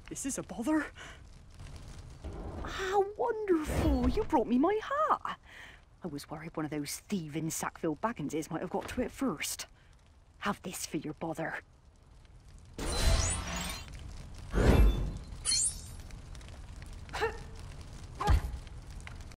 This is a bother. How wonderful! You brought me my hat. I was worried one of those thieving Sackville Bagginses might have got to it first. Have this for your bother.